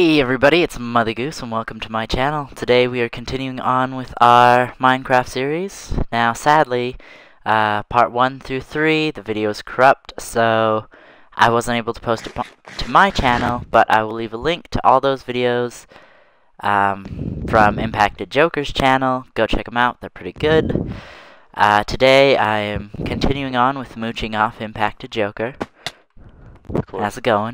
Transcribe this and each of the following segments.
Hey everybody, it's Mother Goose and welcome to my channel. Today we are continuing on with our Minecraft series. Now sadly, part 1 through 3, the video is corrupt, so I wasn't able to post it to my channel, but I will leave a link to all those videos from Impacted Joker's channel. Go check them out, they're pretty good. Today I am continuing on with mooching off Impacted Joker. Cool. How's it going?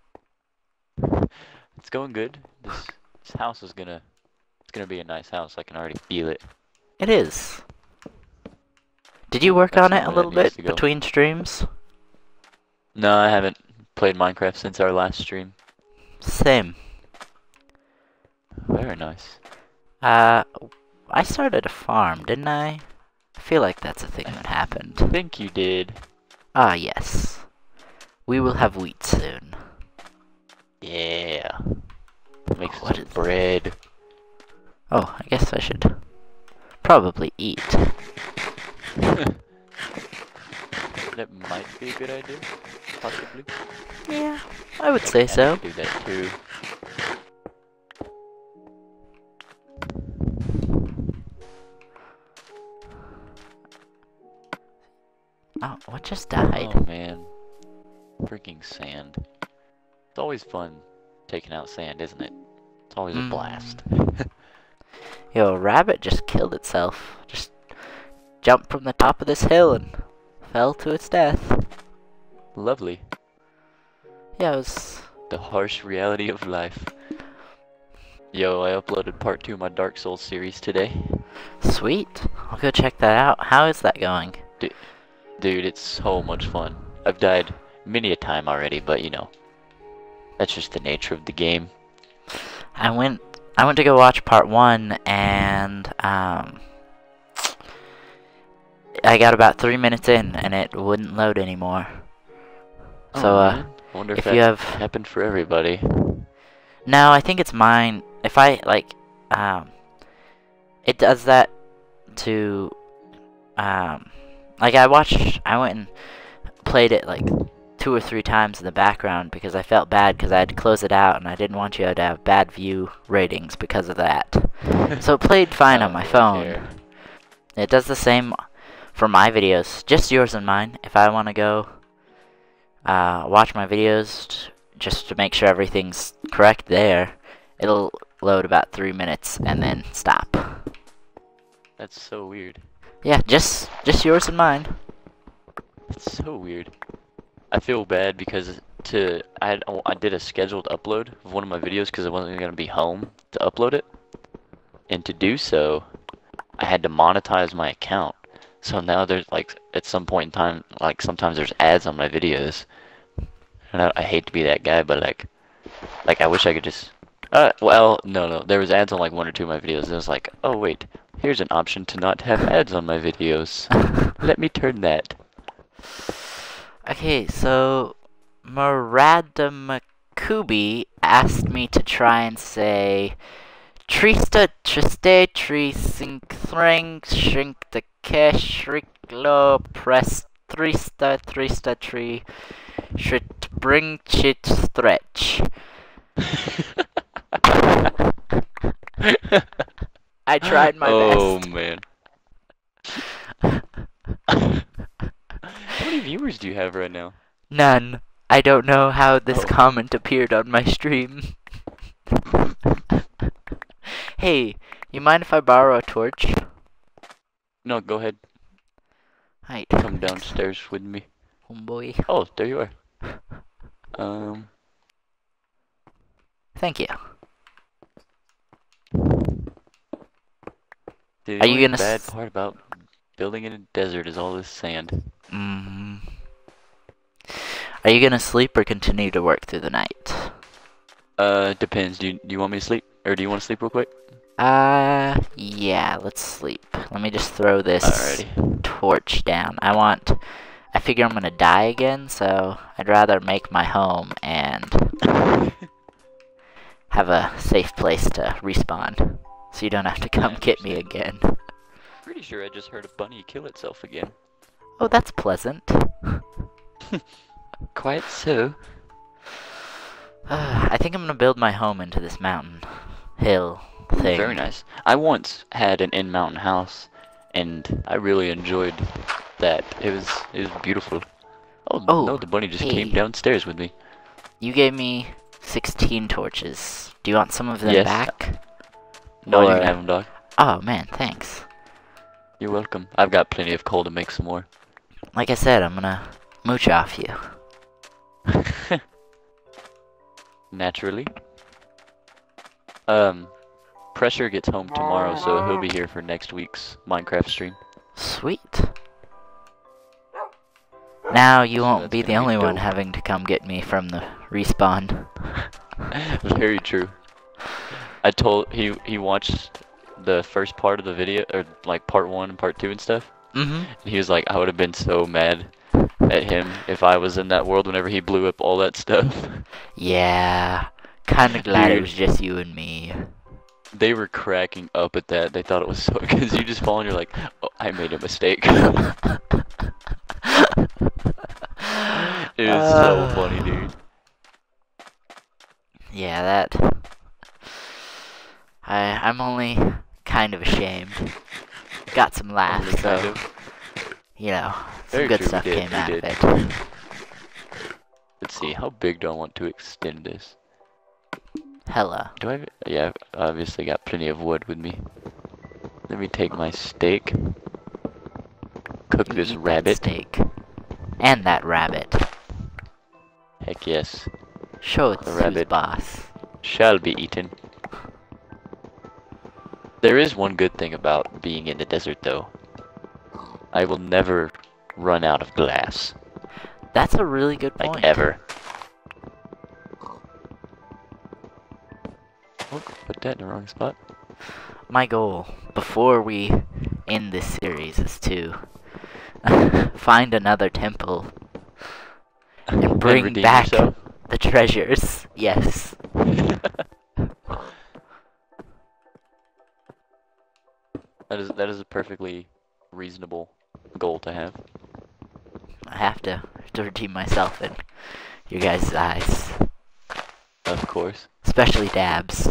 It's going good. This house is gonna be a nice house. I can already feel it. It is. Did you work That's on not it a where little that needs bit to go. between streams? No, I haven't played Minecraft since our last stream. Same. Very nice. I started a farm, didn't I? I feel like that's a thing that happened. I think you did. Ah, yes. We will have wheat soon. Yeah. Make What some is bread. Oh, I guess I should probably eat. That might be a good idea. Possibly. Yeah, I would say so. Do that too. Oh, what just died? Oh man. Freaking sand. It's always fun taking out sand, isn't it? It's always a blast. Yo, a rabbit just killed itself. Just jumped from the top of this hill and fell to its death. Lovely. Yeah, it was... The harsh reality of life. Yo, I uploaded part 2 of my Dark Souls series today. Sweet. I'll go check that out. How is that going? Dude, it's so much fun. I've died many a time already, but you know, that's just the nature of the game. I went to go watch part 1 and I got about 3 minutes in and it wouldn't load anymore. So man. I wonder if if you have happened for everybody. No, I think it's mine. If I like it does that to like I went and played it like 2 or 3 times in the background because I felt bad because I had to close it out and I didn't want you to have bad view ratings because of that. So it played fine on my phone. It does the same for my videos, just yours and mine. If I want to go watch my videos just to make sure everything's correct there, it'll load about 3 minutes and then stop. That's so weird. Yeah, just yours and mine. It's so weird. I feel bad because I did a scheduled upload of one of my videos because I wasn't gonna be home to upload it, and to do so, I had to monetize my account. So now there's like at some point in time, like sometimes there's ads on my videos, and I hate to be that guy, but like I wish I could just. Well, no, there was ads on like 1 or 2 of my videos, and it was like, oh wait, here's an option to not have ads on my videos. Let me turn that. Okay, so Muradamakubi asked me to try and say Trista Triste Tree Sink Thrang Shrink the Cash Riklo Press Trista Tree Shrit Bring Chit Stretch. I tried my best. Oh man. How many viewers do you have right now? None. I don't know how this comment appeared on my stream. Hey, you mind if I borrow a torch? No, go ahead. Right. Come downstairs with me. Homeboy. Oh, there you are. Thank you. Dude, Are the you only gonna bad part about building in a desert is all this sand. Are you gonna sleep or continue to work through the night? Depends. Do you want me to sleep? Or do you want to sleep real quick? Yeah, let's sleep. Let me just throw this Alrighty. torch down. I figure I'm gonna die again, so I'd rather make my home and have a safe place to respawn. So you don't have to come get me again. Pretty sure I just heard a bunny kill itself again. Oh, that's pleasant. Quite so. I think I'm gonna build my home into this mountain hill Ooh, thing. very nice. I once had an in-mountain house, and I really enjoyed that. It was beautiful. Oh no, Oh, the bunny just came hey, downstairs with me. you gave me 16 torches. Do you want some of them Yes. back? No, you Or- can have them, dog. Oh man, thanks. You're welcome. I've got plenty of coal to make some more. Like I said, I'm gonna mooch off you. Naturally. Pressure gets home tomorrow, so he'll be here for next week's Minecraft stream. Sweet. Now you So won't that's be gonna the be only one dope. having to come get me from the respawn. Very true. I told he watched the first part of the video, or like part 1 and part 2 and stuff. Mm-hmm. And he was like, I would have been so mad at him if I was in that world whenever he blew up all that stuff. Yeah. Kinda glad it Dude. was just you and me. They were cracking up at that. They thought it was so, because you just fall and you're like, oh, I made a mistake. It was so funny, dude. Yeah, that. I'm only kind of ashamed. Got some laughs, Only kind so, of. you know, some Very good true, we stuff did, came we out did. of it. Let's see, how big do I want to extend this? Hella. Do I? Yeah, I've obviously got plenty of wood with me. Let me take my steak. Cook You this eat that rabbit. steak. And that rabbit. Heck yes. Show it's The who's rabbit. boss. Shall be eaten. There is one good thing about being in the desert, though. I will never run out of glass. That's a really good Like, point. ever. Oh, put that in the wrong spot. My goal, before we end this series, is to find another temple and bring redeem back yourself. the treasures. Yes. That is a perfectly reasonable goal to have. I have to redeem myself in your guys' eyes. Of course. Especially Dabs.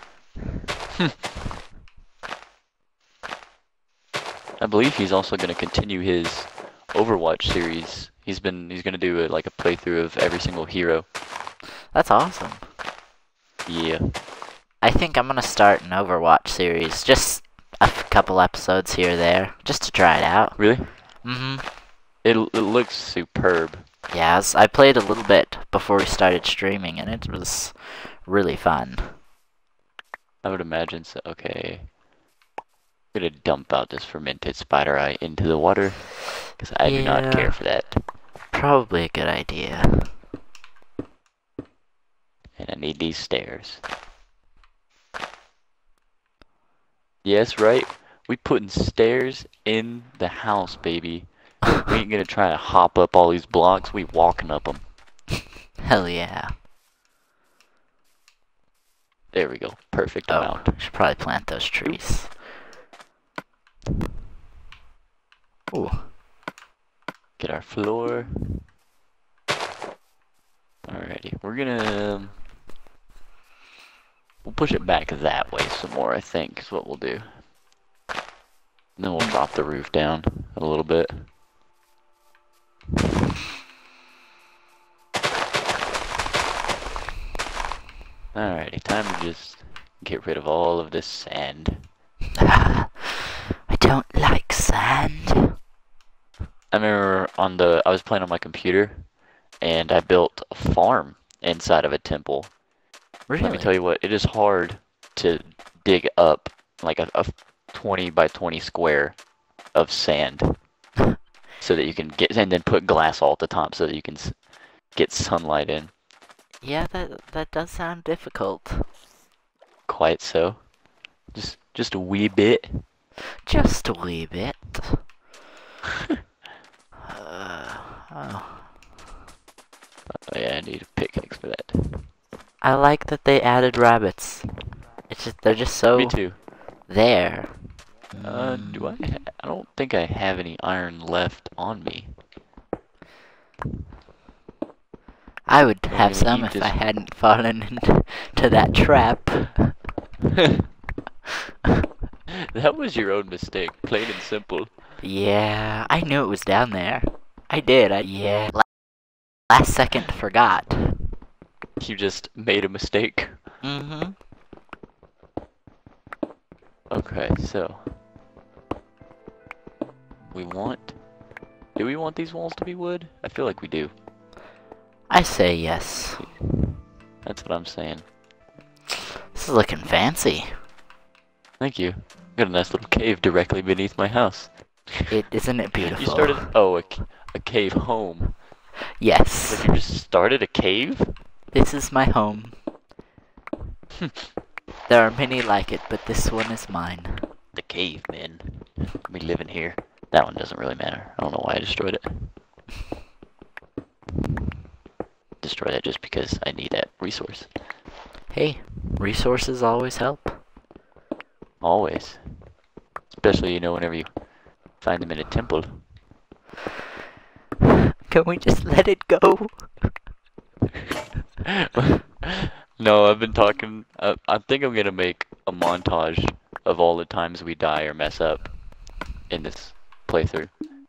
I believe he's also going to continue his Overwatch series. He's going to do like a playthrough of every single hero. That's awesome. Yeah. I think I'm gonna start an Overwatch series. Just a couple episodes here or there. Just to try it out. Really? Mm-hmm. It looks superb. Yeah, I played a little bit before we started streaming, and it was really fun. I would imagine so. Okay. I'm going to dump out this fermented spider eye into the water. Because I do not Yeah. care for that. Probably a good idea. And I need these stairs. Yes, right? We putting stairs in the house, baby. We ain't gonna try to hop up all these blocks. We walking up them. Hell yeah. There we go. Perfect Oh, amount. I should probably plant those trees. Ooh. Get our floor. Alrighty, we're gonna... We'll push it back that way some more, I think, is what we'll do. And then we'll drop the roof down a little bit. Alrighty, time to just get rid of all of this sand. I don't like sand. I remember I was playing on my computer, and I built a farm inside of a temple. Really? Let me tell you what, it is hard to dig up like a 20 by 20 square of sand so that you can get, and then put glass all at the top so that you can get sunlight in. Yeah, that does sound difficult. Quite so. Just a wee bit. Just a wee bit. Oh. Oh yeah, I need a pickaxe for that. I like that they added rabbits. It's just they're just so Me too. there. Do I? I don't think I have any iron left on me. I would I'm have gonna some eat if I this. hadn't fallen into that trap. That was your own mistake, plain and simple. Yeah, I knew it was down there. I did. Yeah. Last second forgot. You just made a mistake. Mm-hmm. Okay, so do we want these walls to be wood? I feel like we do. I say yes. That's what I'm saying. This is looking fancy. Thank you. Got a nice little cave directly beneath my house. Isn't it beautiful? You started a cave home. Yes. Like you just started a cave? This is my home. There are many like it, but this one is mine. The cavemen. We live in here. That one doesn't really matter. I don't know why I destroyed it. Destroyed it just because I need that resource. Hey, resources always help. Always. Especially, whenever you find them in a temple. Can we just let it go? No, I've been talking. I think I'm gonna make a montage of all the times we die or mess up in this playthrough.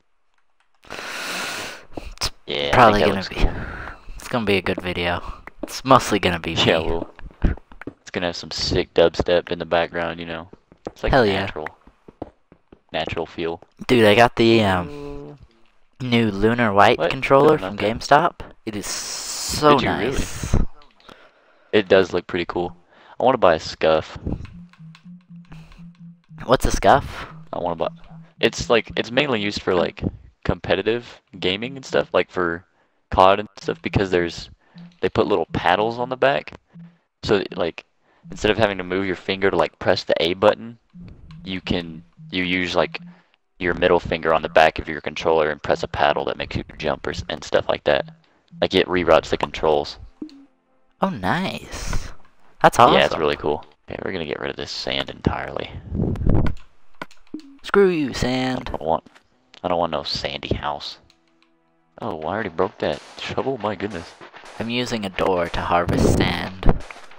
Yeah, Probably I gonna think be. that looks cool. It's gonna be a good video. It's mostly gonna be me. Yeah, well, it's gonna have some sick dubstep in the background. It's like Hell yeah. natural feel. Dude, I got the new Lunar White What? controller No, from not that. GameStop. It is so Did you really? nice. It does look pretty cool. I want to buy a scuff. What's a scuff? I want to buy. It's mainly used for like competitive gaming and stuff, like for COD and stuff, because they put little paddles on the back, so that, like instead of having to move your finger to like press the A button, you use like your middle finger on the back of your controller and press a paddle that makes you jump and stuff like that. Like it reroutes the controls. Oh, nice. That's awesome. Yeah, it's really cool. Okay, we're gonna get rid of this sand entirely. Screw you, sand. I don't want no sandy house. Oh, I already broke that shovel. My goodness. I'm using a door to harvest sand.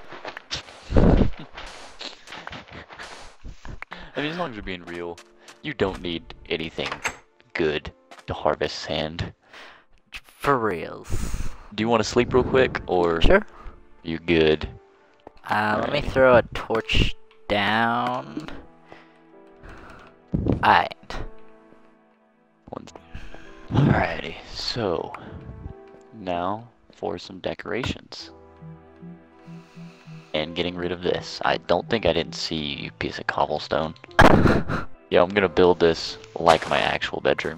I mean, as long as we're being real, you don't need anything good to harvest sand. For reals. Do you want to sleep real quick, or Sure. you good? Let me Alrighty. throw a torch down. Alright. Alrighty, so now for some decorations. And getting rid of this. I don't think I didn't see you, piece of cobblestone. Yeah, I'm gonna build this like my actual bedroom.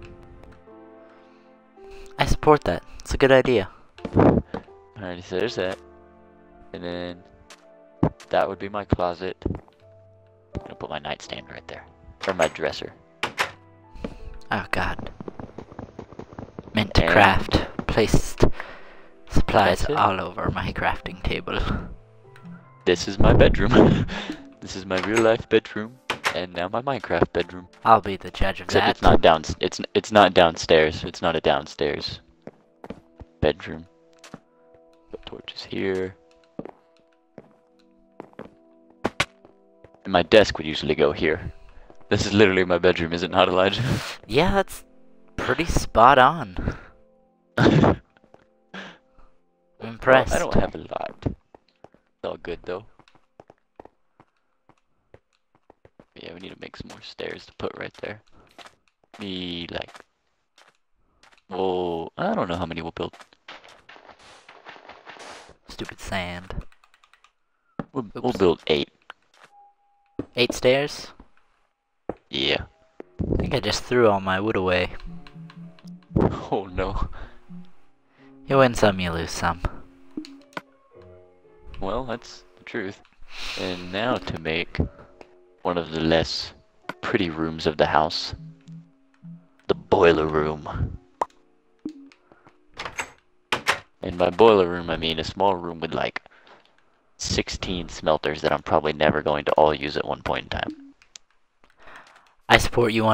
I support that. It's a good idea. Alrighty, so there's that. And then that would be my closet. I'm gonna put my nightstand right there. Or my dresser. Oh god. Meant to And craft. Placed supplies that's it. all over my crafting table. This is my bedroom. This is my real life bedroom. And now my Minecraft bedroom. I'll be the judge of Except that. it's not downstairs. It's not a downstairs bedroom. Put torches here. And my desk would usually go here. This is literally my bedroom, is it not, Elijah? Yeah, that's pretty spot on. Well, I'm impressed. I don't have a lot. It's all good though. Yeah, we need to make some more stairs to put right there. Need like, oh, I don't know how many we'll build. Stupid sand. We'll Oops. build 8. 8 stairs? Yeah. I think I just threw all my wood away. Oh no. You win some, you lose some. Well, that's the truth. And now to make one of the less pretty rooms of the house. The boiler room. And by boiler room, I mean a small room with like 16 smelters that I'm probably never going to all use at one point in time. I support you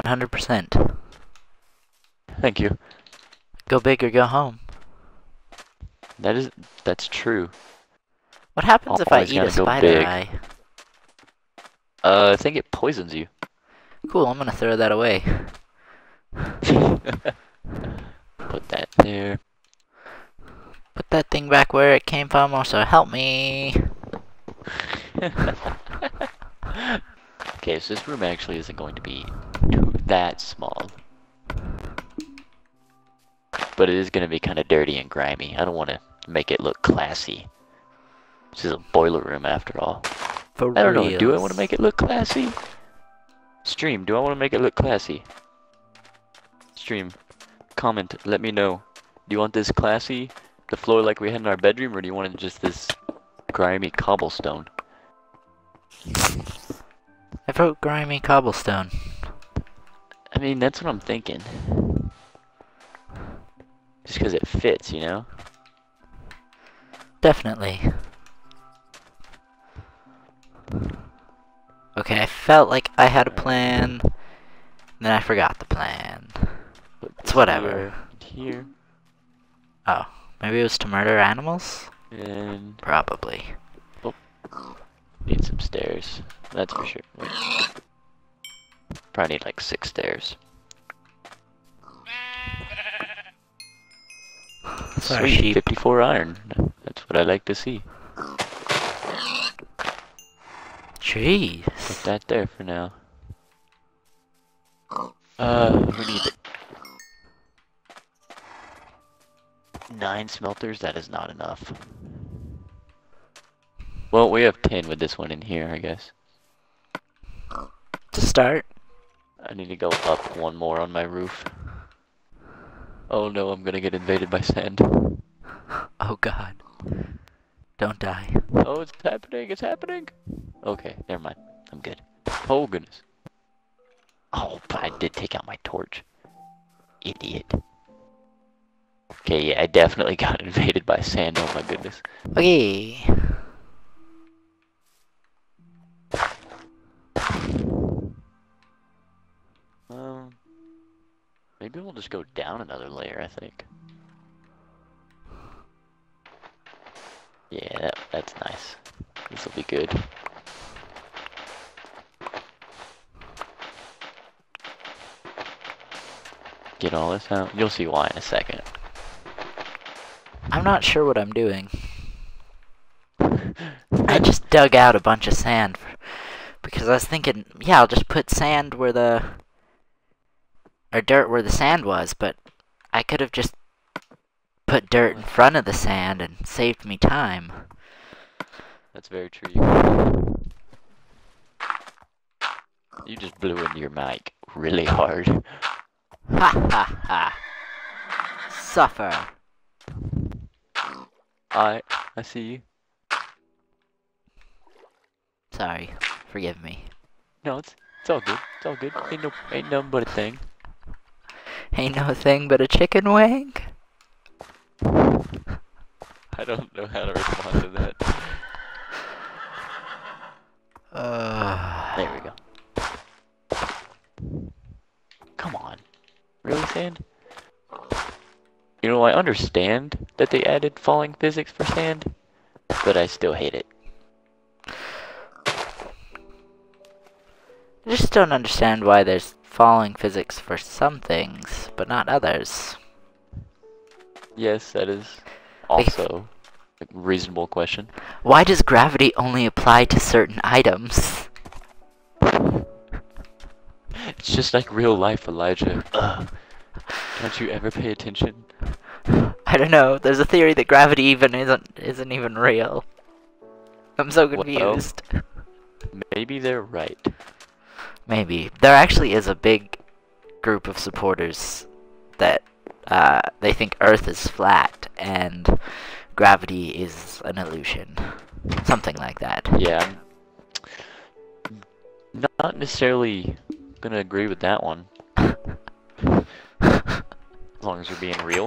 100%. Thank you. Go big or go home. That's true. What happens if I Always eat a gotta go spider big. eye? I think it poisons you. Cool, I'm gonna throw that away. Put that there. Put that thing back where it came from, also help me. Okay, so this room actually isn't going to be that small. But it is going to be kind of dirty and grimy. I don't want to make it look classy. This is a boiler room after all. For I don't know, do I reals. want to make it look classy? Stream, do I want to make it look classy? Stream, comment, let me know. Do you want this classy, the floor like we had in our bedroom, or do you want it just this grimy cobblestone? I wrote grimy cobblestone. I mean, that's what I'm thinking. Just because it fits, you know? Definitely. Okay, I felt like I had a plan, then I forgot the plan. Put It's this whatever. Here, Oh, maybe it was to murder animals? and Probably. need some stairs. That's for sure. Wait. Probably need like 6 stairs. Sorry, Sweet, sheep. 54 iron. That's what I like to see. Jeez. Put that there for now. We need 9 smelters. That is not enough. Well, we have 10 with this one in here, I guess. To start. I need to go up one more on my roof. Oh no, I'm gonna get invaded by sand. Oh god. Don't die. Oh, it's happening, it's happening! Okay, never mind. I'm good. Oh goodness. Oh, but I did take out my torch. Idiot. Okay, yeah, I definitely got invaded by sand, oh my goodness. Okay. Maybe we'll just go down another layer, I think. Yeah, that's nice. This will be good. Get all this out. You'll see why in a second. I'm not sure what I'm doing. I just dug out a bunch of sand because I was thinking, yeah, I'll just put sand where the or dirt where the sand was, but I could have just put dirt in front of the sand and saved me time. That's very true. You just blew into your mic really hard. Ha ha ha. Suffer. I see you. Sorry. Forgive me. No, it's all good. It's all good. Ain't nothing but a thing. Ain't no thing but a chicken wing. I don't know how to respond to that. There we go. Come on. Really, sand? You know, I understand that they added falling physics for sand, but I still hate it. I just don't understand why there's falling physics for some things, but not others. Yes, that is also a reasonable question. Why does gravity only apply to certain items? It's just like real life, Elijah. Don't you ever pay attention? I don't know. There's a theory that gravity even isn't even real. I'm so confused. Well, maybe they're right. Maybe. There actually is a big group of supporters that they think Earth is flat and gravity is an illusion. Something like that. Yeah, I'm not necessarily gonna agree with that one. As long as you're being real.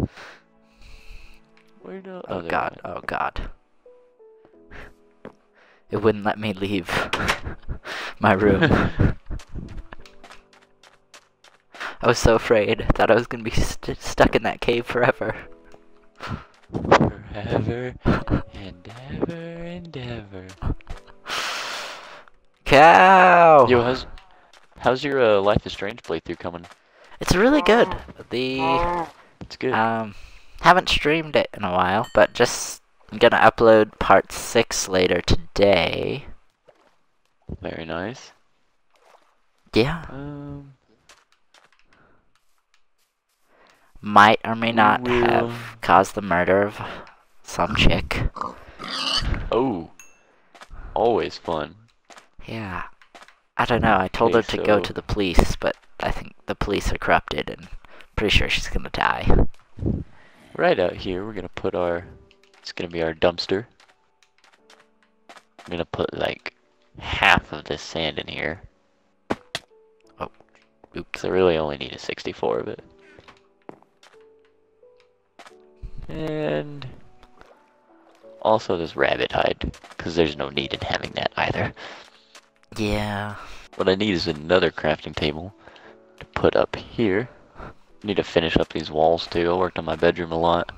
Where the Oh other god, one? oh god. It wouldn't let me leave my room. I was so afraid. I thought I was gonna be stuck in that cave forever. Forever and ever and ever. Cow! Yo, how's your Life is Strange playthrough coming? It's really good. The It's good. haven't streamed it in a while, but just I'm gonna upload part 6 later today. Very nice. Yeah. Um, Might or may not will- have caused the murder of some chick. oh, always fun. Yeah. I don't know, I told her Okay, to go so- to the police, but I think the police are corrupted and pretty sure she's gonna die. Right out here, we're gonna put it's gonna be our dumpster. I'm gonna put like half of this sand in here. Oops. Cause I really only need a 64 of it. And also this rabbit hide, cause there's no need in having that either. Yeah. What I need is another crafting table to put up here. Need to finish up these walls too. I worked on my bedroom a lot.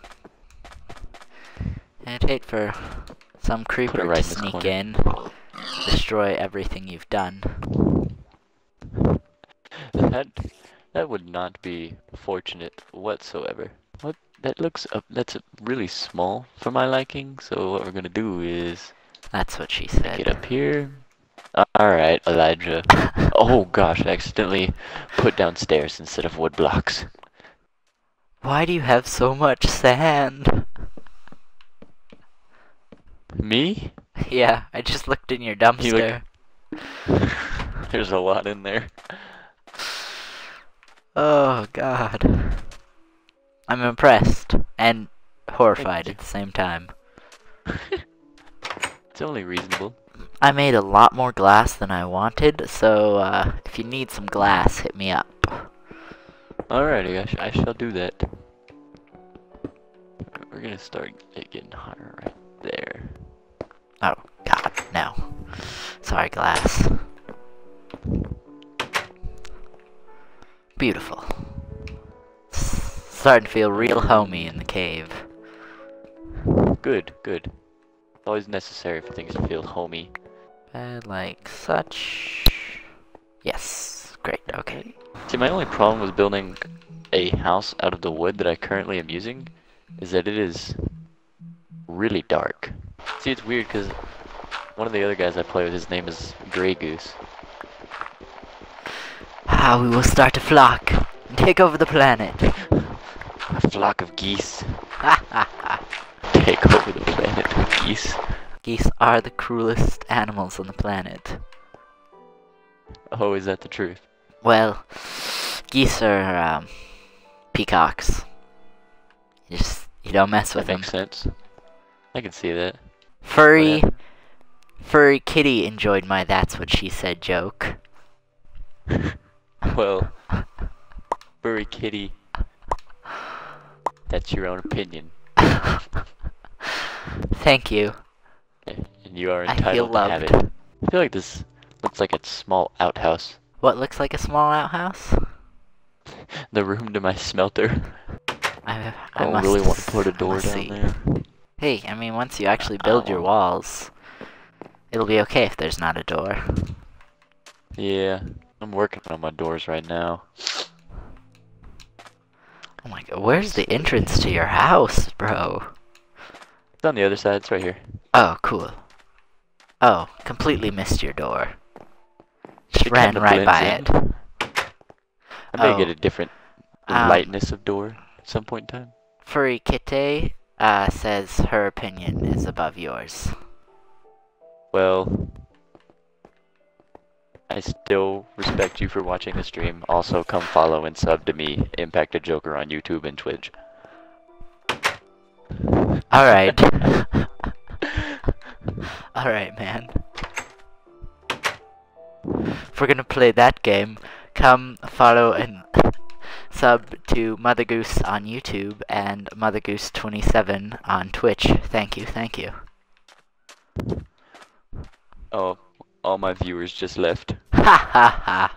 I'd hate for some creeper right to in this sneak corner. in, destroy everything you've done. That would not be fortunate whatsoever. What? That looks that's really small for my liking. So what we're gonna do is That's what she get said. up here. Alright, Elijah. Oh gosh, I accidentally put down stairs instead of wood blocks. Why do you have so much sand? Me? Yeah, I just looked in your dumpster. There's a lot in there. Oh god. I'm impressed and horrified at the same time. It's only reasonable. I made a lot more glass than I wanted, so if you need some glass, hit me up. Alrighty, I shall do that. We're gonna start it getting hotter right there. Oh god, no. Sorry, glass. Beautiful. Starting to feel real homey in the cave. Good, good. It's always necessary for things to feel homey. Bed like such. Yes, great, okay. See, my only problem with building a house out of the wood that I currently am using is that it is really dark. See, it's weird because one of the other guys I play with, his name is Grey Goose. Ah, we will start a flock and take over the planet. A flock of geese Ha ha ha. take over the planet with geese. Geese are the cruelest animals on the planet. Oh, is that the truth? Well, geese are, peacocks. You don't mess with That them. makes sense. I can see that. Furry, What furry kitty enjoyed my "that's what she said" joke. Well, furry kitty, that's your own opinion. Thank you. And you are I feel entitled to have loved. it. I feel like this looks like a small outhouse. What looks like a small outhouse? The room to my smelter. I I don't must really want to put a I door must down see. there. Hey, I mean, once you actually build your won't. walls, it'll be okay if there's not a door. Yeah, I'm working on my doors right now. Oh my god, where's the entrance to your house, bro? It's on the other side, it's right here. Oh, cool. Oh, completely missed your door. Just It ran kinda right by blends it. in. I may Oh. get a different Um, lightness of door at some point in time. Furry Kitty says her opinion is above yours. Well, I still respect you for watching the stream. Also, come follow and sub to me, Impact a Joker, on YouTube and Twitch. Alright. Alright, man. If we're gonna play that game, come follow and sub to Mother Goose on YouTube and Mother Goose 27 on Twitch. Thank you, thank you. Oh, all my viewers just left. Ha ha ha.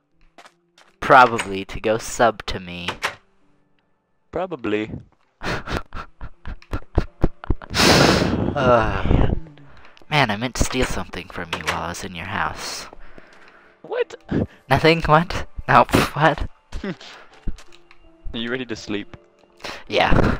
Probably to go sub to me. Probably. Man, I meant to steal something from you while I was in your house. What? Nothing? What? No, what? Are you ready to sleep? Yeah.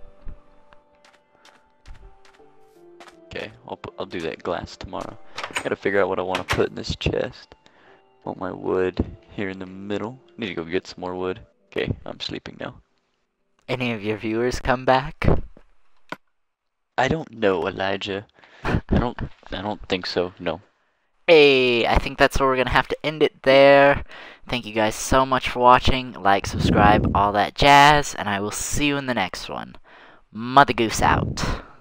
Okay, I'll do that glass tomorrow. Gotta figure out what I want to put in this chest. Want my wood here in the middle. Need to go get some more wood. Okay, I'm sleeping now. Any of your viewers come back? I don't know, Elijah. I don't think so. No. Hey, I think that's where we're gonna have to end it there. Thank you guys so much for watching. Like, subscribe, all that jazz, and I will see you in the next one. Mother Goose out.